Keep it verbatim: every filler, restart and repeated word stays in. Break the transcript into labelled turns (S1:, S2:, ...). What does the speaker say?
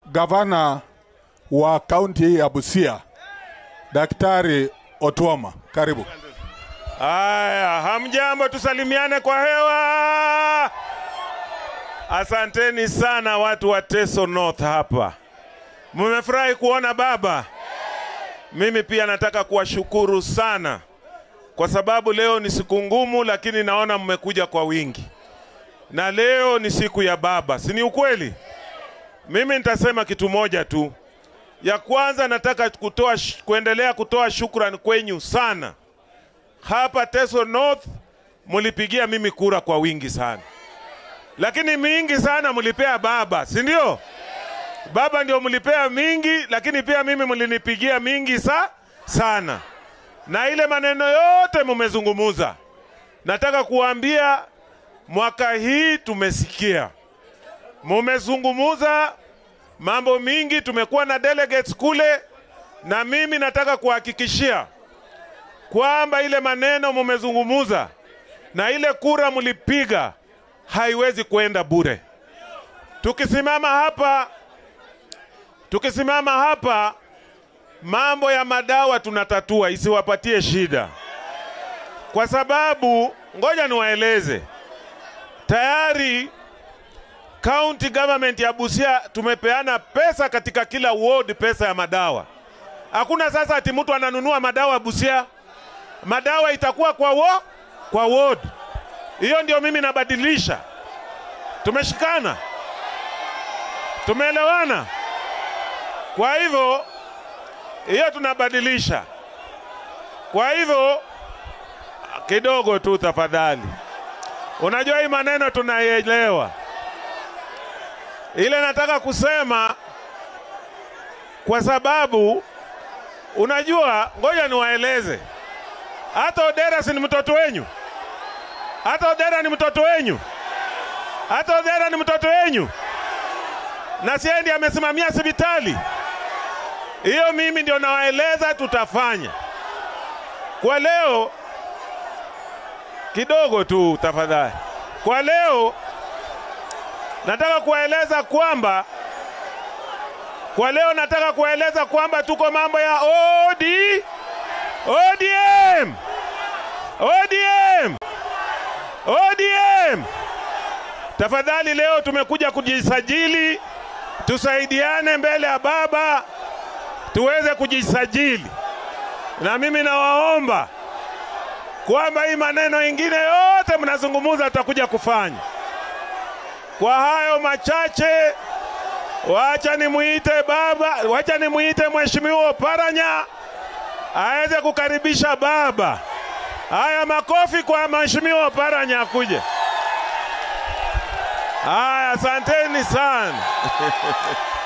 S1: gavana wa kaunti hii ya Busia, Daktari Otuoma. Karibu.
S2: Haya, hamjambo, tusalimiane kwa hewa. Asanteni sana watu wa Teso North hapa. Mmefurahi kuona baba? Mimi pia nataka kuwashukuru sana kwa sababu leo ni siku ngumu, lakini naona mmekuja kwa wingi. Na leo ni siku ya baba, si ni ukweli? Mimi nitasema kitu moja tu. Ya kwanza nataka kutoa kuendelea kutoa shukrani kwenyu sana. Hapa Teso North mulipigia mimi kura kwa wingi sana. Lakini mingi sana mulipea baba, si ndio? Baba ndio mulipea mingi, lakini pia mimi mulinipigia mingi sa sana. Na ile maneno yote mumezungumuza, nataka kuambia mwaka hii tumesikia. Mumezungumuza mambo mingi, tumekuwa na delegates kule, na mimi nataka kuhakikishia kwamba ile maneno mumezungumuza na ile kura mulipiga haiwezi kwenda bure. Tukisimama hapa, tukisimama hapa, mambo ya madawa tunatatua isiwapatie shida. Kwa sababu, ngoja niwaeleze, tayari county government ya Busia tumepeana pesa katika kila ward, pesa ya madawa. Hakuna sasa ati mtu ananunua madawa Busia. Madawa itakuwa kwa wo, kwa ward. Hiyo ndio mimi nabadilisha. Tumeshikana? Tumeelewana? Kwa hivyo, hiyo tunabadilisha. Kwa hivyo, kidogo tu tafadhali. Unajua hii maneno tunaelewa. Ile nataka kusema, kwa sababu, unajua, ngoja niwaeleze. Hata Odera si ni mtoto wenyu? Hata Odera ni mtoto wenyu? Hata Odera ni mtoto wenyu? Na siye ndiye amesimamia hospitali. Hiyo mimi ndio nawaeleza tutafanya. Kwa leo, kidogo tu tafadhali. Kwa leo, nataka kuwaeleza kwamba, kwa leo nataka kuwaeleza kwamba tuko mambo ya O D M. O D M. O D M. Tafadhali leo tumekuja kujisajili, tusaidiane mbele ya baba, tuweze kujisajili. Na mimi nawaomba kwamba hii maneno ingine yote mnazungumuza tutakuja kufanya. Kwa hayo machache, wacha nimuite baba, wacha nimuite Mheshimiwa Paranya aweze kukaribisha baba. Haya, makofi kwa Mheshimiwa Paranya akuje. Haya, asanteni sana.